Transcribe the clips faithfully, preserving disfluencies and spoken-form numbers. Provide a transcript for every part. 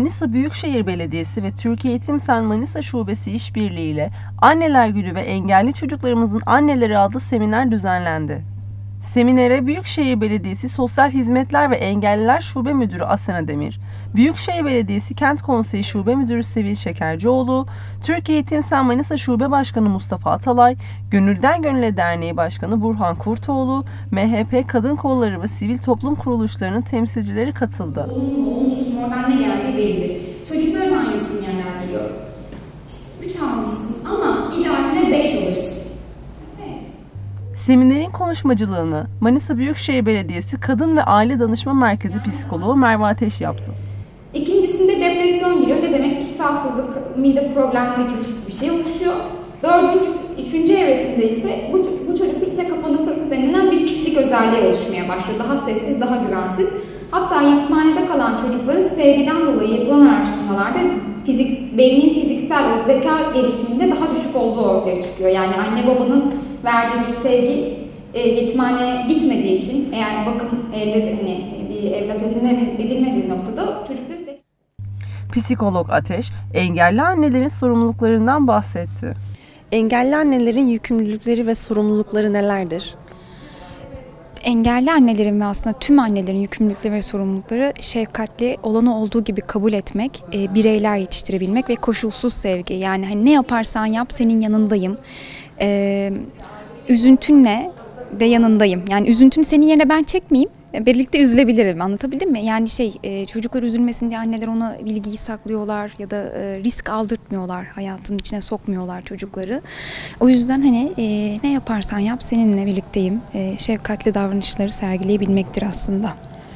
Manisa Büyükşehir Belediyesi ve Türkiye Eğitim Sen Manisa Şubesi işbirliğiyle Anneler Günü ve Engelli Çocuklarımızın Anneleri adlı seminer düzenlendi. Seminere Büyükşehir Belediyesi Sosyal Hizmetler ve Engelliler Şube Müdürü Asena Demir, Büyükşehir Belediyesi Kent Konseyi Şube Müdürü Sevil Şekercioğlu, Türkiye Eğitim Sen Manisa Şube Başkanı Mustafa Atalay, Gönülden Gönüle Derneği Başkanı Burhan Kurtoğlu, M H P Kadın Kolları ve Sivil Toplum Kuruluşlarının temsilcileri katıldı. Olumsuz oradan ne geldiği bellidir. Çocukların aynı sinyaller geliyor. İşte üç almışsın ama bir dahakine beş alırsın. Seminerin konuşmacılığını Manisa Büyükşehir Belediyesi Kadın ve Aile Danışma Merkezi Psikoloğu Merve Ateş yaptı. İkincisinde depresyon giriyor. Ne demek? İştahsızlık, mide problemleri gibi bir şey oluşuyor. Dördüncüsü, üçüncü evresinde ise bu, bu çocukta içe kapanıklık denilen bir kişilik özelliği oluşmaya başlıyor. Daha sessiz, daha güvensiz. Hatta yetimhanede kalan çocukların sevgiden dolayı yapılan araştırmalarda fizik, beynin fiziksel ve zeka gelişiminde daha düşük olduğu ortaya çıkıyor. Yani anne babanın verdiği bir sevgi e, yetimhaneye gitmediği için, eğer bakım elde hani bir evlat edilmediği noktada çocukları zeka... Psikolog Ateş, engelli annelerin sorumluluklarından bahsetti. Engelli annelerin yükümlülükleri ve sorumlulukları nelerdir? Engelli annelerin ve aslında tüm annelerin yükümlülükleri ve sorumlulukları şefkatli, olanı olduğu gibi kabul etmek, e, bireyler yetiştirebilmek ve koşulsuz sevgi. Yani hani ne yaparsan yap senin yanındayım. E, üzüntünle de yanındayım. Yani üzüntünü senin yerine ben çekmeyeyim. Birlikte üzülebilirim. Anlatabildim mi? Yani şey e, çocuklar üzülmesin diye anneler ona bilgiyi saklıyorlar ya da e, risk aldırtmıyorlar. Hayatının içine sokmuyorlar çocukları. O yüzden hani e, ne yaparsan yap seninle birlikteyim. E, şefkatli davranışları sergileyebilmektir aslında.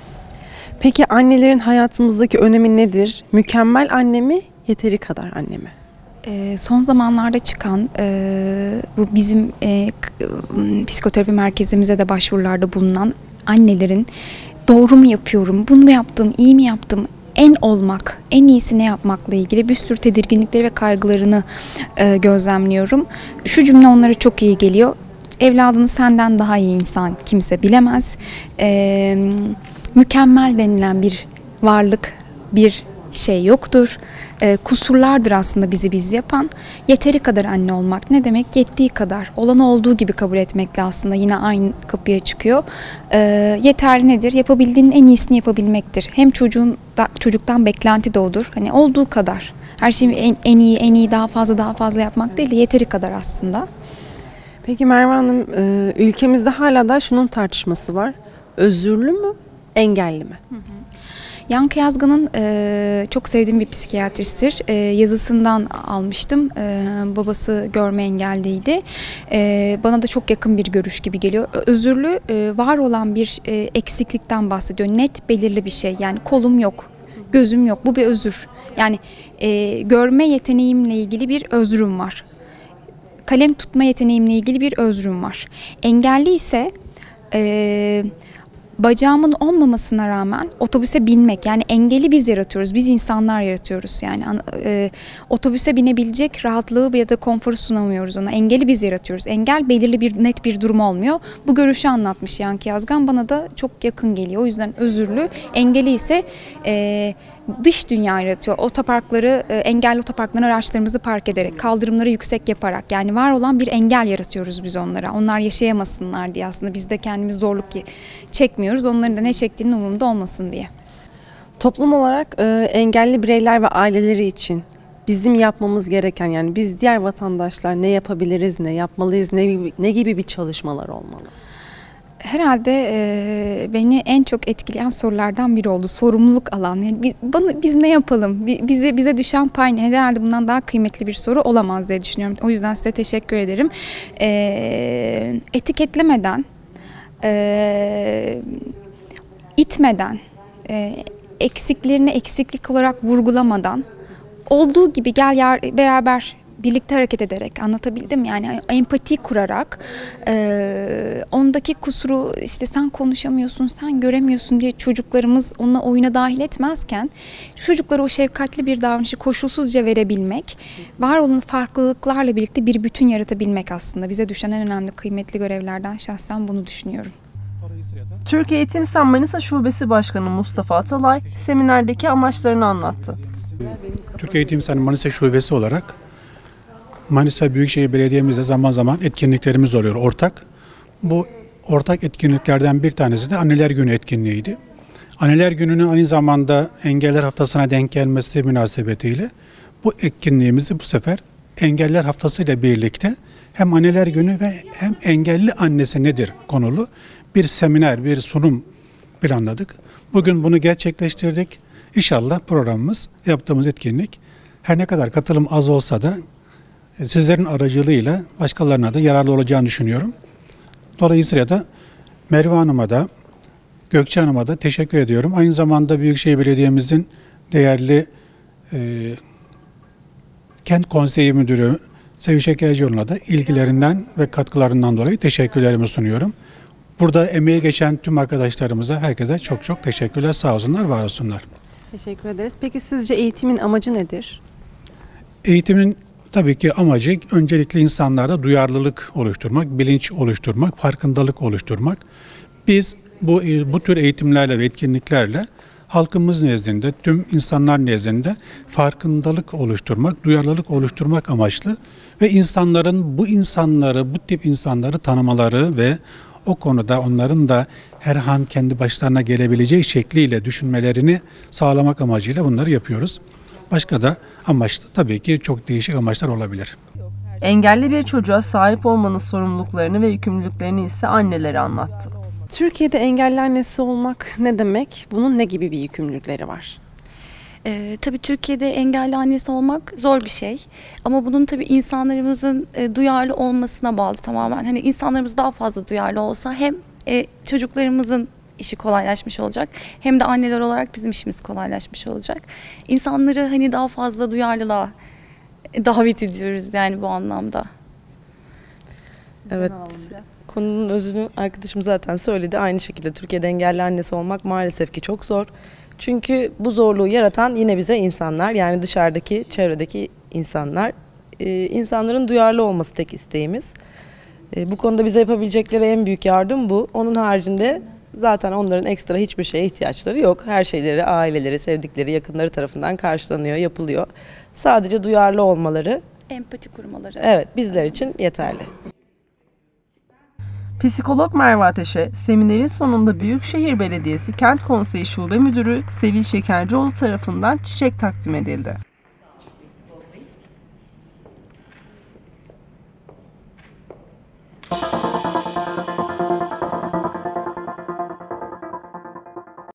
Peki annelerin hayatımızdaki önemi nedir? Mükemmel anne mi, yeteri kadar anne mi? Son zamanlarda çıkan e, bu bizim e, psikoterapi merkezimize de başvurularda bulunan annelerin doğru mu yapıyorum, bunu mu yaptım, iyi mi yaptım, en olmak, en iyisini yapmakla ilgili bir sürü tedirginlikleri ve kaygılarını e, gözlemliyorum. Şu cümle onlara çok iyi geliyor. Evladını senden daha iyi insan kimse bilemez. E, mükemmel denilen bir varlık, bir şey yoktur. E, kusurlardır aslında bizi biz yapan. Yeteri kadar anne olmak ne demek? Yettiği kadar. Olanı olduğu gibi kabul etmekle aslında yine aynı kapıya çıkıyor. E, yeterli nedir? Yapabildiğinin en iyisini yapabilmektir. Hem çocuğun da, çocuktan beklenti de odur. Hani olduğu kadar. Her şeyi en, en iyi, en iyi daha fazla daha fazla yapmak değil de yeteri kadar aslında. Peki Merve Hanım, e, ülkemizde hala da şunun tartışması var. Özürlü mü, engelli mi? Hı hı. Yankı Yazgan'ın e, çok sevdiğim bir psikiyatristtir. E, yazısından almıştım. E, babası görme engelliydi. E, bana da çok yakın bir görüş gibi geliyor. Özürlü e, var olan bir e, eksiklikten bahsediyor. Net, belirli bir şey. Yani kolum yok, gözüm yok. Bu bir özür. Yani e, görme yeteneğimle ilgili bir özrüm var. Kalem tutma yeteneğimle ilgili bir özrüm var. Engelli ise... E, Bacağımın olmamasına rağmen otobüse binmek, yani engeli biz yaratıyoruz, biz insanlar yaratıyoruz. Yani e, otobüse binebilecek rahatlığı ya da konforu sunamıyoruz ona. Engeli biz yaratıyoruz. Engel belirli bir net bir durum olmuyor. Bu görüşü anlatmış Yankı Yazgan, bana da çok yakın geliyor. O yüzden özürlü, engeli ise e, dış dünya yaratıyor. Otoparkları, e, engelli otoparklarına araçlarımızı park ederek, kaldırımları yüksek yaparak, yani var olan bir engel yaratıyoruz biz onlara. Onlar yaşayamasınlar diye aslında biz de kendimiz zorluk çekmiyoruz. Onların da ne çektiğinin umurunda olmasın diye. Toplum olarak e, engelli bireyler ve aileleri için bizim yapmamız gereken, yani biz diğer vatandaşlar ne yapabiliriz, ne yapmalıyız, ne, ne gibi bir çalışmalar olmalı? Herhalde e, beni en çok etkileyen sorulardan biri oldu. Sorumluluk alan. Yani biz, bana, biz ne yapalım? Bize bize düşen pay ne? Herhalde bundan daha kıymetli bir soru olamaz diye düşünüyorum. O yüzden size teşekkür ederim. E, etiketlemeden, e, itmeden, e, eksiklerini eksiklik olarak vurgulamadan, olduğu gibi gel yar, beraber birlikte hareket ederek, anlatabildim yani, empati kurarak, e, ondaki kusuru işte sen konuşamıyorsun, sen göremiyorsun diye çocuklarımız onunla oyuna dahil etmezken çocuklara o şefkatli bir davranışı koşulsuzca verebilmek, var olan farklılıklarla birlikte bir bütün yaratabilmek aslında bize düşen en önemli kıymetli görevlerden, şahsen bunu düşünüyorum. Türkiye Eğitim Sen Manisa Şubesi Başkanı Mustafa Atalay seminerdeki amaçlarını anlattı. Türk Eğitim İnsanı Manisa Şubesi olarak Manisa Büyükşehir Belediye'mizde zaman zaman etkinliklerimiz oluyor ortak. Bu ortak etkinliklerden bir tanesi de Anneler Günü etkinliğiydi. Anneler Günü'nün aynı zamanda Engeller Haftası'na denk gelmesi münasebetiyle bu etkinliğimizi bu sefer Engeller Haftası ile birlikte hem Anneler Günü ve hem engelli annesi nedir konulu bir seminer, bir sunum planladık. Bugün bunu gerçekleştirdik. İnşallah programımız, yaptığımız etkinlik her ne kadar katılım az olsa da sizlerin aracılığıyla başkalarına da yararlı olacağını düşünüyorum. Dolayısıyla da Merve Hanım'a da Gökçe Hanım'a da teşekkür ediyorum. Aynı zamanda Büyükşehir Belediye'mizin değerli e, Kent Konseyi Müdürü Sevil Şekercioğlu'na da ilgilerinden ve katkılarından dolayı teşekkürlerimi sunuyorum. Burada emeği geçen tüm arkadaşlarımıza, herkese çok çok teşekkürler. Sağ olsunlar, var olsunlar. Teşekkür ederiz. Peki sizce eğitimin amacı nedir? Eğitimin tabii ki amacı öncelikle insanlarda duyarlılık oluşturmak, bilinç oluşturmak, farkındalık oluşturmak. Biz bu bu tür eğitimlerle ve etkinliklerle halkımız nezdinde, tüm insanlar nezdinde farkındalık oluşturmak, duyarlılık oluşturmak amaçlı ve insanların bu insanları, bu tip insanları tanımaları ve o konuda onların da her an kendi başlarına gelebileceği şekliyle düşünmelerini sağlamak amacıyla bunları yapıyoruz. Başka da amaç tabii ki çok değişik amaçlar olabilir. Engelli bir çocuğa sahip olmanın sorumluluklarını ve yükümlülüklerini ise anneleri anlattı. Türkiye'de engelli annesi olmak ne demek? Bunun ne gibi bir yükümlülükleri var? Ee, tabii Türkiye'de engelli annesi olmak zor bir şey. Ama bunun tabii insanlarımızın e, duyarlı olmasına bağlı tamamen. Hani insanlarımız daha fazla duyarlı olsa hem e, çocuklarımızın işi kolaylaşmış olacak hem de anneler olarak bizim işimiz kolaylaşmış olacak. İnsanları hani daha fazla duyarlılığa e, davet ediyoruz yani bu anlamda. Evet. Konunun özünü arkadaşım zaten söyledi. Aynı şekilde Türkiye'de engelli annesi olmak maalesef ki çok zor. Çünkü bu zorluğu yaratan yine bize insanlar, yani dışarıdaki, çevredeki insanlar. Ee, insanların duyarlı olması tek isteğimiz. Ee, bu konuda bize yapabilecekleri en büyük yardım bu. Onun haricinde zaten onların ekstra hiçbir şeye ihtiyaçları yok. Her şeyleri aileleri, sevdikleri, yakınları tarafından karşılanıyor, yapılıyor. Sadece duyarlı olmaları, Empati kurmaları. evet, bizler için yeterli. Psikolog Merve Ateş'e seminerin sonunda Büyükşehir Belediyesi Kent Konseyi Şube Müdürü Sevil Şekercioğlu tarafından çiçek takdim edildi.